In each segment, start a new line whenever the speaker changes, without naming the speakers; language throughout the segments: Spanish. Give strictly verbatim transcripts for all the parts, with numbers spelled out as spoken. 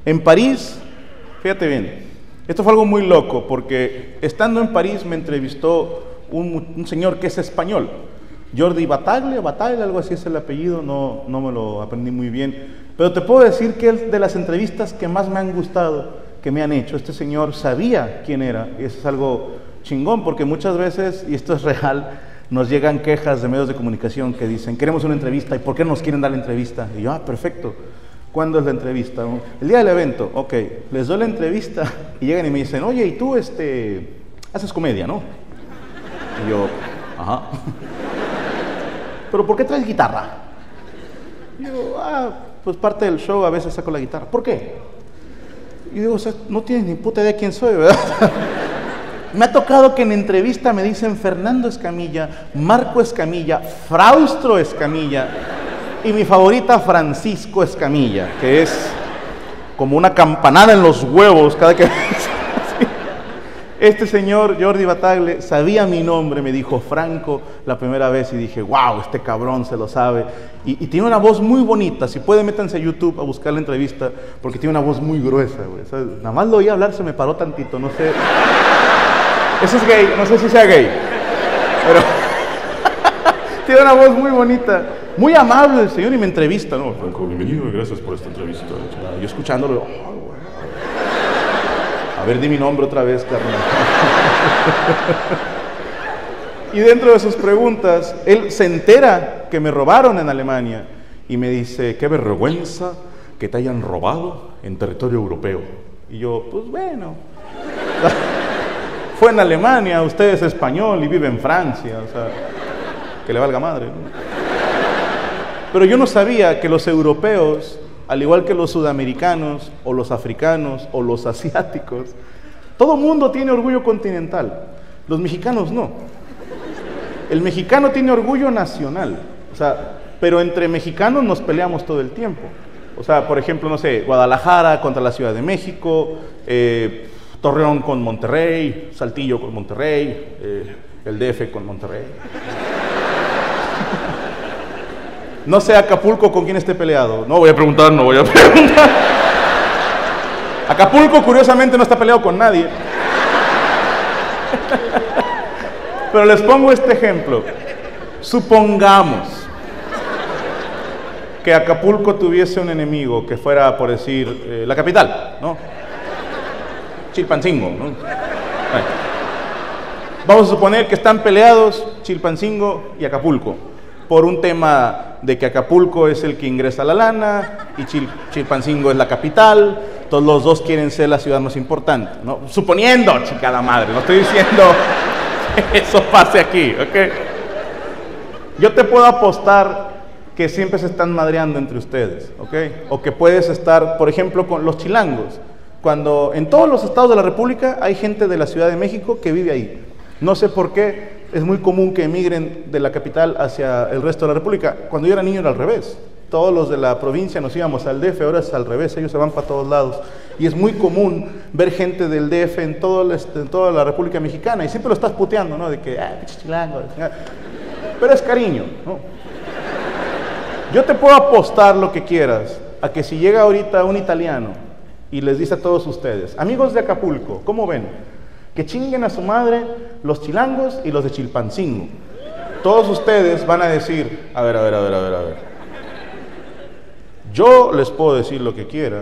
En París, fíjate bien, esto fue algo muy loco, porque estando en París me entrevistó un, un señor que es español, Jordi Bataglia, Bataglia, algo así es el apellido, no, no me lo aprendí muy bien, pero te puedo decir que es de las entrevistas que más me han gustado, que me han hecho. Este señor sabía quién era, y eso es algo chingón, porque muchas veces, y esto es real, nos llegan quejas de medios de comunicación que dicen, queremos una entrevista, ¿y por qué nos quieren dar la entrevista? Y yo, ah, perfecto. ¿Cuándo es la entrevista? El día del evento. Ok, les doy la entrevista y llegan y me dicen, oye, y tú este, haces comedia, ¿no? Y yo, ajá. ¿Pero por qué traes guitarra? Y yo, ah, pues parte del show a veces saco la guitarra. ¿Por qué? Y digo, o sea, no tienes ni puta idea de quién soy, ¿verdad? Me ha tocado que en entrevista me dicen Fernando Escamilla, Marco Escamilla, Fraustro Escamilla y mi favorita Francisco Escamilla, que es como una campanada en los huevos cada que... Este señor, Jordi Bataglia, sabía mi nombre, me dijo Franco la primera vez y dije, wow, este cabrón se lo sabe. Y, y tiene una voz muy bonita, si pueden métanse a YouTube a buscar la entrevista, porque tiene una voz muy gruesa, güey. O sea, nada más lo oí hablar, se me paró tantito, no sé. Ese es gay, no sé si sea gay, pero tiene una voz muy bonita, muy amable el señor y me entrevista, ¿no? Franco, bienvenido y gracias por esta entrevista. Yo escuchándolo, oh, a ver, di mi nombre otra vez, carnal. Y dentro de sus preguntas, él se entera que me robaron en Alemania y me dice, qué vergüenza que te hayan robado en territorio europeo. Y yo, pues bueno, fue en Alemania, usted es español y vive en Francia, o sea, que le valga madre, ¿no? Pero yo no sabía que los europeos, al igual que los sudamericanos, o los africanos, o los asiáticos, todo mundo tiene orgullo continental, los mexicanos no. El mexicano tiene orgullo nacional, o sea, pero entre mexicanos nos peleamos todo el tiempo. O sea, por ejemplo, no sé, Guadalajara contra la Ciudad de México, eh, Torreón con Monterrey, Saltillo con Monterrey, eh, el D F con Monterrey. No sé Acapulco con quién esté peleado. No voy a preguntar, no voy a preguntar. Acapulco, curiosamente, no está peleado con nadie. Pero les pongo este ejemplo. Supongamos que Acapulco tuviese un enemigo que fuera, por decir, eh, la capital, ¿no? Chilpancingo, ¿no? Bueno. Vamos a suponer que están peleados Chilpancingo y Acapulco por un tema de que Acapulco es el que ingresa la lana y Chil Chilpancingo es la capital, todos los dos quieren ser la ciudad más importante, ¿no? Suponiendo, chingada madre, no estoy diciendo que eso pase aquí, ¿ok? Yo te puedo apostar que siempre se están madreando entre ustedes, ¿ok? O que puedes estar, por ejemplo, con los chilangos, cuando en todos los estados de la República hay gente de la Ciudad de México que vive ahí. No sé por qué. Es muy común que emigren de la capital hacia el resto de la República. Cuando yo era niño era al revés. Todos los de la provincia nos íbamos al D F, ahora es al revés, ellos se van para todos lados. Y es muy común ver gente del D F en, todo el, en toda la República Mexicana, y siempre lo estás puteando, ¿no? De que, ah, pinche chilango. Pero es cariño, ¿no? Yo te puedo apostar lo que quieras a que si llega ahorita un italiano y les dice a todos ustedes, amigos de Acapulco, ¿cómo ven? Que chinguen a su madre los chilangos y los de Chilpancingo. Todos ustedes van a decir, a ver, a ver, a ver, a ver, a ver. Yo les puedo decir lo que quiera.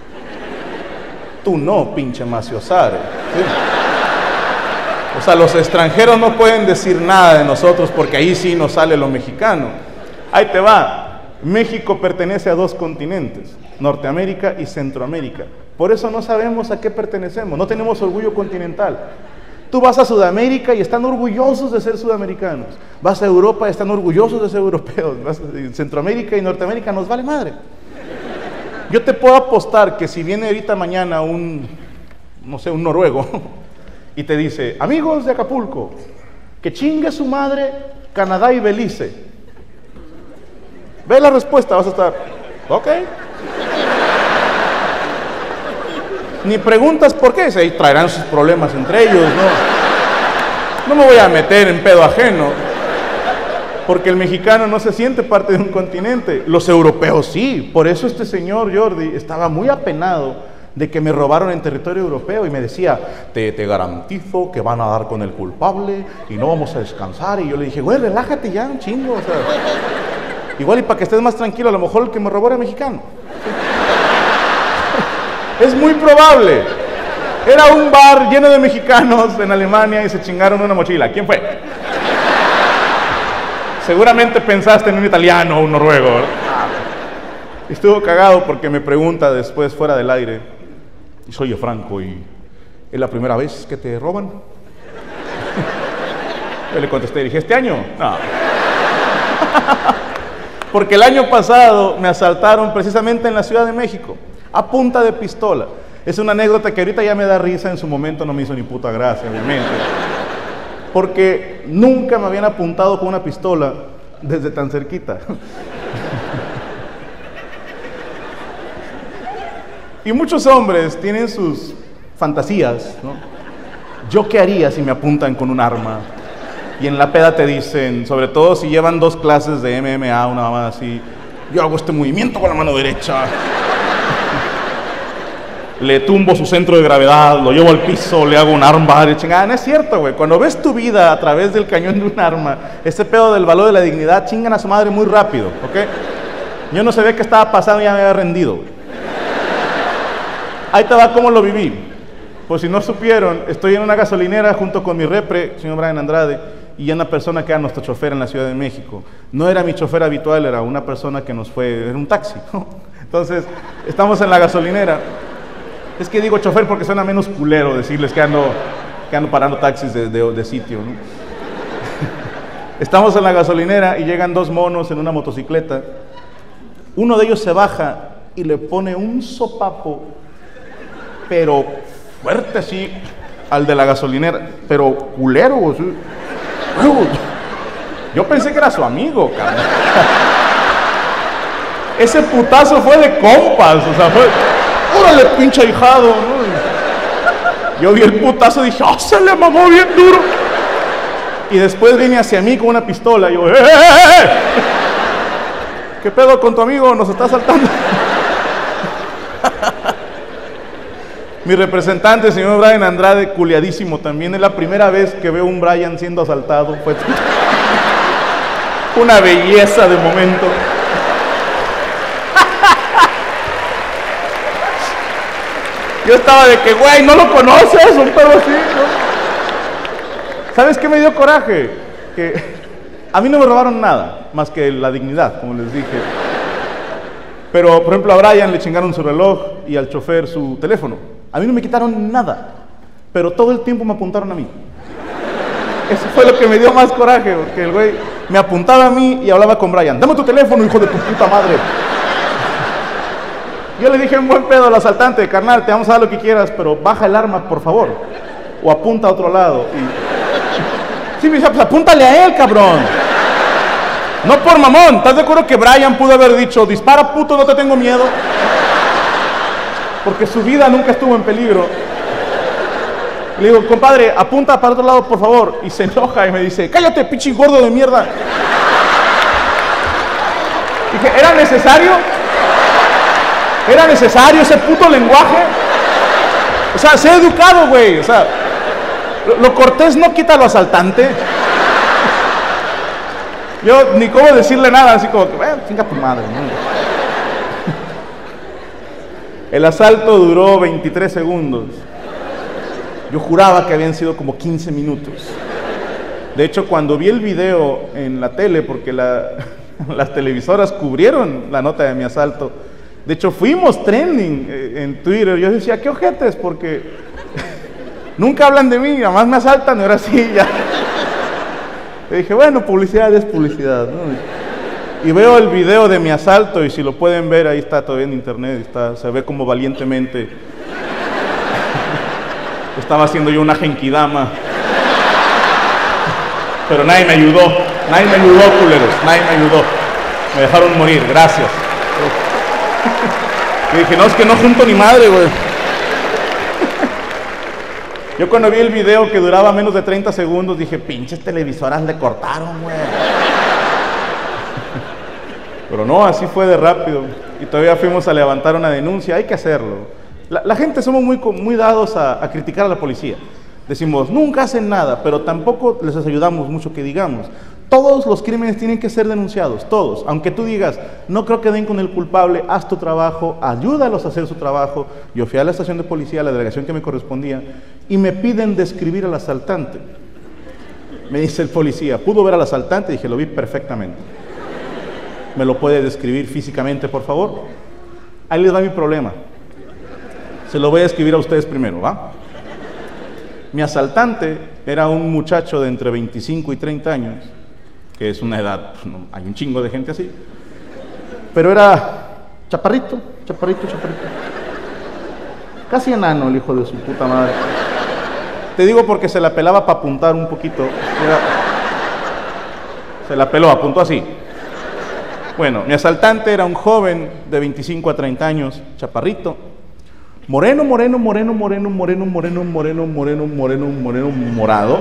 Tú no, pinche maciosare. ¿Sí? O sea, los extranjeros no pueden decir nada de nosotros porque ahí sí nos sale lo mexicano. Ahí te va. México pertenece a dos continentes, Norteamérica y Centroamérica. Por eso no sabemos a qué pertenecemos, no tenemos orgullo continental. Tú vas a Sudamérica y están orgullosos de ser sudamericanos. Vas a Europa y están orgullosos de ser europeos. Vas a Centroamérica y Norteamérica nos vale madre. Yo te puedo apostar que si viene ahorita mañana un, no sé, un noruego y te dice, amigos de Acapulco, que chingue su madre Canadá y Belice. Ve la respuesta, vas a estar, ok. Ni preguntas por qué, se traerán sus problemas entre ellos, ¿no? No me voy a meter en pedo ajeno, porque el mexicano no se siente parte de un continente, los europeos sí. Por eso este señor Jordi estaba muy apenado de que me robaron en territorio europeo y me decía, te, te garantizo que van a dar con el culpable y no vamos a descansar. Y yo le dije, güey, relájate ya un chingo, o sea, igual y para que estés más tranquilo, a lo mejor el que me robó era mexicano. Es muy probable. Era un bar lleno de mexicanos en Alemania y se chingaron una mochila. ¿Quién fue? Seguramente pensaste en un italiano o un noruego. Estuvo cagado porque me pregunta después fuera del aire, y soy yo Franco, ¿y es la primera vez que te roban? Yo le contesté, dije, ¿este año? No. Porque el año pasado me asaltaron precisamente en la Ciudad de México, a punta de pistola. Es una anécdota que ahorita ya me da risa, en su momento no me hizo ni puta gracia, obviamente. Porque nunca me habían apuntado con una pistola desde tan cerquita. Y muchos hombres tienen sus fantasías, ¿no? ¿Yo qué haría si me apuntan con un arma? Y en la peda te dicen, sobre todo si llevan dos clases de M M A, una mamá así, yo hago este movimiento con la mano derecha, le tumbo su centro de gravedad, lo llevo al piso, le hago un armbar y chingada. No es cierto, güey. Cuando ves tu vida a través del cañón de un arma, ese pedo del valor de la dignidad, chingan a su madre muy rápido, ¿ok? Yo no sabía qué estaba pasando y ya me había rendido, güey. Ahí te va cómo lo viví. Pues si no supieron, estoy en una gasolinera junto con mi repre, señor Brian Andrade, y una persona que era nuestro chofer en la Ciudad de México. No era mi chofer habitual, era una persona que nos fue, era un taxi, ¿no? Entonces, estamos en la gasolinera. Es que digo chofer porque suena menos culero decirles que ando, que ando parando taxis de, de, de sitio, ¿no? Estamos en la gasolinera y llegan dos monos en una motocicleta. Uno de ellos se baja y le pone un sopapo, pero fuerte así, al de la gasolinera, pero culero, ¿sí? Yo pensé que era su amigo, cabrón. Ese putazo fue de compas, o sea, fue, órale, pinche ahijado, ¿no? Yo vi el putazo y dije, ¡oh, se le mamó bien duro! Y después viene hacia mí con una pistola y yo, ¡eh, eh, eh! ¿Qué pedo con tu amigo? Nos está asaltando. Mi representante, señor Brian Andrade, culiadísimo también. Es la primera vez que veo un Brian siendo asaltado. Fue una belleza de momento. Yo estaba de que, güey, no lo conoces, un pedo así, ¿no? ¿Sabes qué me dio coraje? Que a mí no me robaron nada, más que la dignidad, como les dije. Pero, por ejemplo, a Brian le chingaron su reloj y al chofer su teléfono. A mí no me quitaron nada, pero todo el tiempo me apuntaron a mí. Eso fue lo que me dio más coraje, porque el güey me apuntaba a mí y hablaba con Brian. Dame tu teléfono, hijo de tu puta madre. Yo le dije en buen pedo al asaltante, carnal, te vamos a dar lo que quieras, pero baja el arma, por favor. O apunta a otro lado. Y... sí, me dice, pues apúntale a él, cabrón. No por mamón. ¿Estás de acuerdo que Brian pudo haber dicho, dispara, puto, no te tengo miedo? Porque su vida nunca estuvo en peligro. Le digo, compadre, apunta para otro lado, por favor. Y se enoja y me dice, cállate, pinche gordo de mierda. Dije, ¿era necesario? ¿Era necesario ese puto lenguaje? O sea, sé educado, güey. O sea, lo, lo cortés no quita lo asaltante. Yo ni cómo decirle nada, así como, eh, chinga tu madre, ¿no? El asalto duró veintitrés segundos. Yo juraba que habían sido como quince minutos. De hecho, cuando vi el video en la tele, porque la, las televisoras cubrieron la nota de mi asalto, de hecho fuimos trending en Twitter, yo decía, ¿qué ojetes? Porque nunca hablan de mí, además me asaltan y ahora sí ya. Le dije, bueno, publicidad es publicidad, ¿no? Y veo el video de mi asalto y si lo pueden ver, ahí está todavía en internet, está, se ve como valientemente estaba haciendo yo una genkidama. Pero nadie me ayudó, nadie me ayudó, culeros, nadie me ayudó. Me dejaron morir, gracias. Y dije, no, es que no junto ni madre, güey. Yo cuando vi el video que duraba menos de treinta segundos, dije, pinches televisoras le cortaron, güey. Pero no, así fue de rápido. Y todavía fuimos a levantar una denuncia, hay que hacerlo. La, la gente somos muy, muy dados a, a criticar a la policía. Decimos, nunca hacen nada, pero tampoco les ayudamos mucho que digamos. Todos los crímenes tienen que ser denunciados, todos. Aunque tú digas, no creo que den con el culpable, haz tu trabajo, ayúdalos a hacer su trabajo. Yo fui a la estación de policía, a la delegación que me correspondía, y me piden describir al asaltante. Me dice el policía, ¿pudo ver al asaltante? Dije, lo vi perfectamente. ¿Me lo puede describir físicamente, por favor? Ahí les va mi problema. Se lo voy a describir a ustedes primero, ¿va? Mi asaltante era un muchacho de entre veinticinco y treinta años, que es una edad, no, hay un chingo de gente así, pero era chaparrito, chaparrito, chaparrito. Casi enano el hijo de su puta madre. Te digo porque se la pelaba para apuntar un poquito. Era, se la peló, apuntó así. Bueno, mi asaltante era un joven de veinticinco a treinta años, chaparrito, moreno, moreno, moreno, moreno, moreno, moreno, moreno, moreno, moreno, moreno, morado.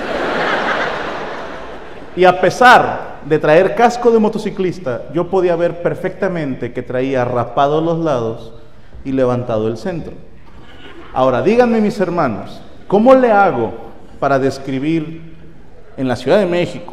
Y a pesar de traer casco de motociclista, yo podía ver perfectamente que traía rapado los lados y levantado el centro. Ahora, díganme mis hermanos, ¿cómo le hago para describir en la Ciudad de México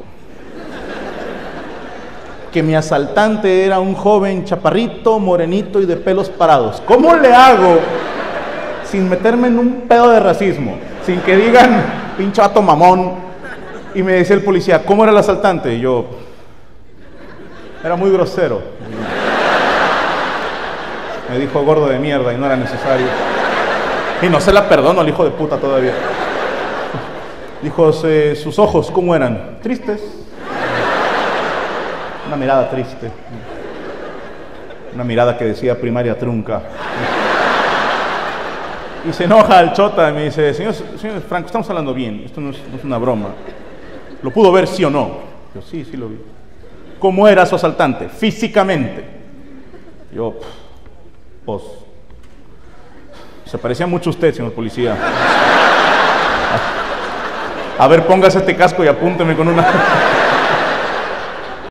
que mi asaltante era un joven chaparrito, morenito y de pelos parados? ¿Cómo le hago sin meterme en un pedo de racismo? Sin que digan, pinche vato mamón. Y me decía el policía, ¿cómo era el asaltante? Y yo, era muy grosero. Me dijo gordo de mierda y no era necesario. Y no se la perdono al hijo de puta todavía. Dijo, sus ojos, ¿cómo eran? Tristes. Una mirada triste. Una mirada que decía primaria trunca. Y se enoja el chota y me dice, señor, señor Franco, estamos hablando bien, esto no es, no es una broma. ¿Lo pudo ver sí o no? Yo, sí, sí lo vi. ¿Cómo era su asaltante? Físicamente. Yo, pues, se parecía mucho a usted, señor policía. A ver, póngase este casco y apúnteme con una...